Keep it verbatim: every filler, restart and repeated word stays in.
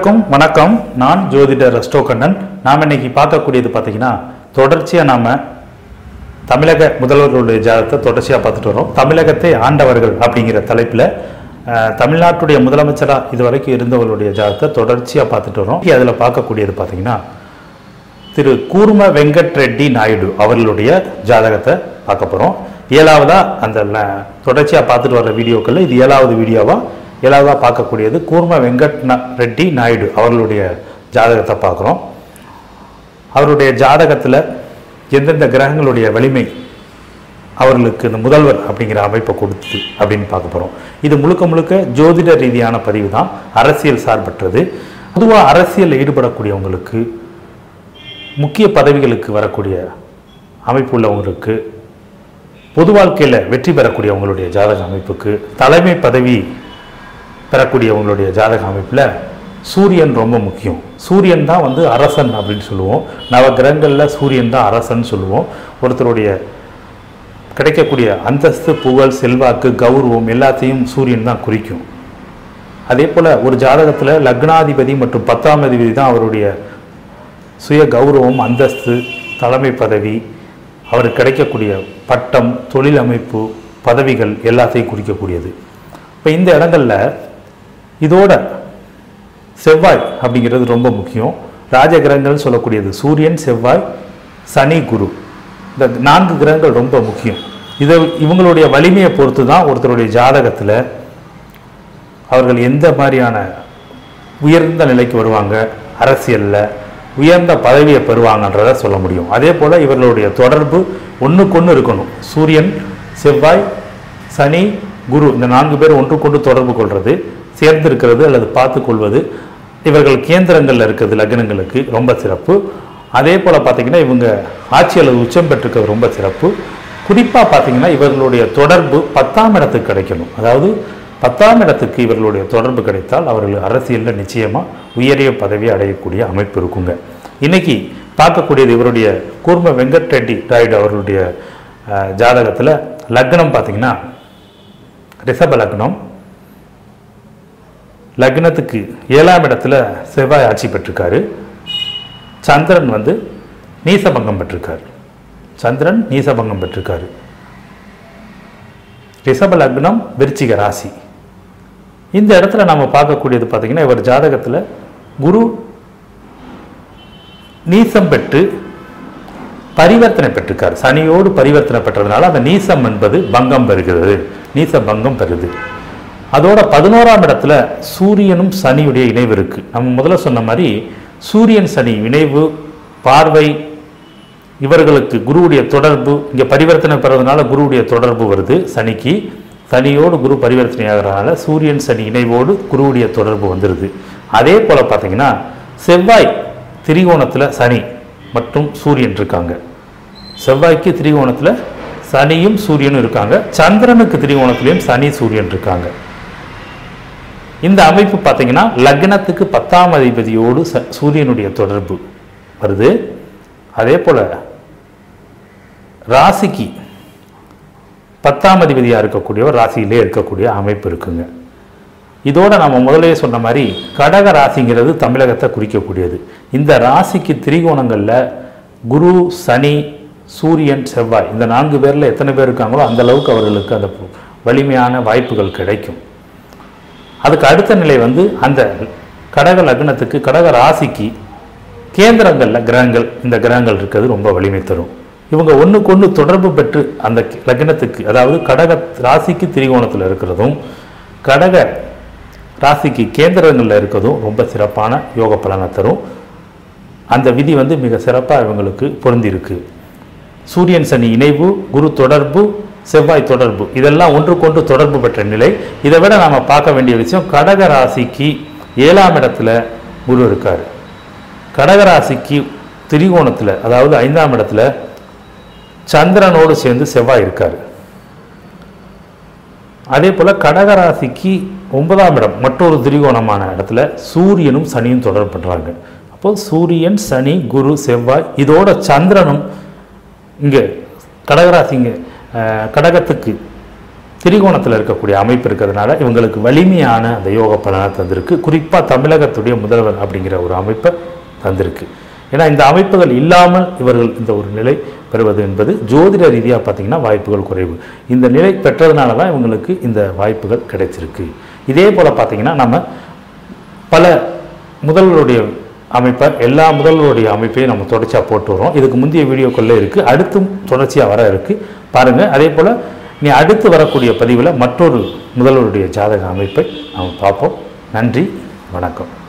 வணக்கம். நான் ஜோதிடர் ரெஸ்டோ கண்ணன். நாம் இன்னைக்கு பார்க்கக்கூடியது பார்த்தீங்கன்னா, தொடர்ச்சியாக நாம் தமிழக முதல்வர்களுடைய ஜாதகத்தை தொடர்ச்சியாக பார்த்துட்டு வரோம். தமிழகத்தை ஆண்டவர்கள் அப்படிங்கிற தலைப்பில் தமிழ்நாட்டுடைய முதலமைச்சராக இது வரைக்கும் இருந்தவர்களுடைய ஜாதகத்தை தொடர்ச்சியாக பார்த்துட்டு வரோம். அதில் பார்க்கக்கூடியது பார்த்தீங்கன்னா, திரு கூர்ம வெங்கட் ரெட்டி நாயுடு அவர்களுடைய ஜாதகத்தை பார்க்க போகிறோம். ஏழாவதாக அந்த தொடர்ச்சியாக பார்த்துட்டு வர்ற வீடியோக்களில் இது ஏழாவது வீடியோவாக ஏழாவதாக பார்க்கக்கூடியது கூர்ம வெங்கட் ரெட்டி நாயுடு அவர்களுடைய ஜாதகத்தை பார்க்குறோம். அவருடைய ஜாதகத்தில் எந்தெந்த கிரகங்களுடைய வலிமை அவர்களுக்கு இந்த முதல்வர் அப்படிங்கிற அமைப்பை கொடுத்து அப்படின்னு பார்க்க போகிறோம். இது முழுக்க முழுக்க ஜோதிட ரீதியான பதிவு தான், அரசியல் சார்பற்றது. பொதுவாக அரசியலில் ஈடுபடக்கூடியவங்களுக்கு, முக்கிய பதவிகளுக்கு வரக்கூடிய அமைப்பு உள்ளவங்களுக்கு, பொது வாழ்க்கையில் வெற்றி பெறக்கூடியவங்களுடைய ஜாதக அமைப்புக்கு, தலைமை பதவி பெறக்கூடியவங்களுடைய ஜாதக அமைப்பில் சூரியன் ரொம்ப முக்கியம். சூரியன் தான் வந்து அரசன் அப்படின்னு சொல்லுவோம். நவ கிரகங்களில் சூரியன் தான் அரசன் சொல்லுவோம். ஒருத்தருடைய கிடைக்கக்கூடிய அந்தஸ்து, புகழ், செல்வாக்கு, கௌரவம் எல்லாத்தையும் சூரியன் தான் குறிக்கும். அதே போல் ஒரு ஜாதகத்தில் லக்னாதிபதி மற்றும் பத்தாம் அதிபதி தான் அவருடைய சுய கௌரவம், அந்தஸ்து, தலைமை பதவி, அவருக்கு கிடைக்கக்கூடிய பட்டம், தொழில் அமைப்பு, பதவிகள் எல்லாத்தையும் குறிக்கக்கூடியது. இப்போ இந்த இடங்களில் இதோட செவ்வாய் அப்படிங்கிறது ரொம்ப முக்கியம். ராஜகிரகங்கள் சொல்லக்கூடியது சூரியன், செவ்வாய், சனி, குரு. இந்த நான்கு கிரகங்கள் ரொம்ப முக்கியம். இதை இவங்களுடைய வலிமையை பொறுத்து தான் ஒருத்தருடைய ஜாதகத்தில் அவர்கள் எந்த மாதிரியான உயர்ந்த நிலைக்கு வருவாங்க, அரசியலில் உயர்ந்த பதவியை பெறுவாங்கன்றதை சொல்ல முடியும். அதே போல் இவர்களுடைய தொடர்பு ஒன்றுக்கொன்று இருக்கணும். சூரியன், செவ்வாய், சனி, குரு இந்த நான்கு பேர் ஒன்றுக்கொண்டு தொடர்பு கொள்வது, சேர்ந்து இருக்கிறது அல்லது பார்த்து கொள்வது, இவர்கள் கேந்திரங்களில் இருக்கிறது லக்னங்களுக்கு ரொம்ப சிறப்பு. அதே போல் பார்த்திங்கன்னா இவங்க ஆட்சி அல்லது உச்சம் பெற்றிருக்கிறது ரொம்ப சிறப்பு. குறிப்பாக பார்த்திங்கன்னா இவர்களுடைய தொடர்பு பத்தாம் இடத்துக்கு கிடைக்கணும். அதாவது பத்தாம் இடத்துக்கு இவர்களுடைய தொடர்பு கிடைத்தால் அவர்கள் அரசியலில் நிச்சயமாக உயரிய பதவியை அடையக்கூடிய அமைப்பு இருக்குங்க. இன்றைக்கி பார்க்கக்கூடியது இவருடைய கூர்ம வெங்கட் ரெட்டி நாயுடு அவர்களுடைய ஜாதகத்தில் லக்னம் பார்த்திங்கன்னா ரிஷப லக்னம். லக்னத்துக்கு ஏழாம் இடத்துல செவ்வாய் ஆட்சி பெற்றிருக்காரு. சந்திரன் வந்து நீசபங்கம் பெற்றிருக்காரு. சந்திரன் நீசபங்கம் பெற்றிருக்காரு. ரிஷப லக்னம், விருச்சிக ராசி. இந்த இடத்துல நம்ம பார்க்கக்கூடியது பார்த்தீங்கன்னா, இவர் ஜாதகத்தில் குரு நீசம் பெற்று பரிவர்த்தனை பெற்றிருக்கார். சனியோடு பரிவர்த்தனை பெற்றதுனால அந்த நீசம் என்பது பங்கம் பெறுகிறது, நீச பங்கம் பெறுது. அதோட பதினோராம் இடத்துல சூரியனும் சனியுடைய இணைவு இருக்குது. நம்ம முதல்ல சொன்ன மாதிரி சூரியன் சனி இணைவு, பார்வை, இவர்களுக்கு குருவுடைய தொடர்பு, இங்கே பரிவர்த்தனை பெறதுனால குருவுடைய தொடர்பு வருது சனிக்கு. சனியோடு குரு பரிவர்த்தனை ஆகிறதுனால சூரியன் சனி இணைவோடு குருவுடைய தொடர்பு வந்துடுது. அதே போல் பார்த்தீங்கன்னா செவ்வாய் திரிகோணத்தில் சனி மற்றும் சூரியன் இருக்காங்க. செவ்வாய்க்கு திரிகோணத்தில் சனியும் சூரியனும் இருக்காங்க. சந்திரனுக்கு திரிகோணத்திலையும் சனி, சூரியன் இருக்காங்க. இந்த அமைப்பு பார்த்தீங்கன்னா லக்னத்துக்கு பத்தாம் அதிபதியோடு ச சூரியனுடைய தொடர்பு வருது. அதே போல் ராசிக்கு பத்தாம் அதிபதியாக இருக்கக்கூடியவர் ராசியிலே இருக்கக்கூடிய அமைப்பு இருக்குங்க. இதோட நம்ம முதலே சொன்ன மாதிரி கடக ராசிங்கிறது தமிழகத்தை குறிக்கக்கூடியது. இந்த ராசிக்கு திரிகோணங்களில் குரு, சனி, சூரியன், செவ்வாய் இந்த நான்கு பேரில் எத்தனை பேர் இருக்காங்களோ அந்த அளவுக்கு அவர்களுக்கு அந்த வலிமையான வாய்ப்புகள் கிடைக்கும். அதுக்கு அடுத்த நிலை வந்து அந்த கடக லக்னத்துக்கு, கடக ராசிக்கு கேந்திரங்களில் கிரகங்கள், இந்த கிரகங்கள் இருக்கிறது ரொம்ப வலிமை தரும். இவங்க ஒன்றுக்கு ஒன்று தொடர்பு பெற்று அந்த லக்னத்துக்கு, அதாவது கடக ராசிக்கு திரிகோணத்தில் இருக்கிறதும் கடக ராசிக்கு கேந்திரங்களில் இருக்கிறதும் ரொம்ப சிறப்பான யோக பலனை தரும். அந்த விதி வந்து மிக சிறப்பாக இவங்களுக்கு பொருந்திருக்கு. சூரியன் சனி இணைவு, குரு தொடர்பு, செவ்வாய் தொடர்பு, இதெல்லாம் ஒன்றுக்கொன்று தொடர்பு பெற்ற நிலை. இதை விட நாம் பார்க்க வேண்டிய விஷயம், கடக ராசிக்கு ஏழாம் இடத்துல குரு இருக்கார். கடகராசிக்கு திரிகோணத்தில், அதாவது ஐந்தாம் இடத்துல சந்திரனோடு சேர்ந்து செவ்வாய் இருக்கார். அதே போல் கடகராசிக்கு ஒன்பதாம் இடம் மற்றொரு திரிகோணமான இடத்துல சூரியனும் சனியும் தொடர்பு பண்ணுறாங்க. அப்போது சூரியன், சனி, குரு, செவ்வாய், இதோட சந்திரனும் இங்கே கடகராசிங்க கடகத்துக்கு திரிகோணத்தில் இருக்கக்கூடிய அமைப்பு இருக்கிறதுனால இவங்களுக்கு வலிமையான அந்த யோக பலனை தந்திருக்கு. குறிப்பாக தமிழகத்துடைய முதல்வர் அப்படிங்கிற ஒரு அமைப்பை தந்திருக்கு. ஏன்னா இந்த அமைப்புகள் இல்லாமல் இவர்கள் இந்த ஒரு நிலை பெறுவது என்பது ஜோதிட ரீதியாக பார்த்திங்கன்னா வாய்ப்புகள் குறைவு. இந்த நிலை பெற்றதுனால தான் இவங்களுக்கு இந்த வாய்ப்புகள் கிடைச்சிருக்கு. இதே போல் பார்த்திங்கன்னா நம்ம பல முதல்வருடைய அமைப்பை எல்லா முதல்வருடைய அமைப்பையும் நம்ம தொடர்ச்சியாக போட்டு வரோம். இதுக்கு முந்தைய வீடியோக்குள்ளே இருக்குது, அடுத்தும் தொடர்ச்சியாக வர இருக்குது பாருங்கள். அதே போல் நீ அடுத்து வரக்கூடிய பதிவில் மற்றொரு முதல்வருடைய ஜாதக அமைப்பை நாம் பார்ப்போம். நன்றி, வணக்கம்.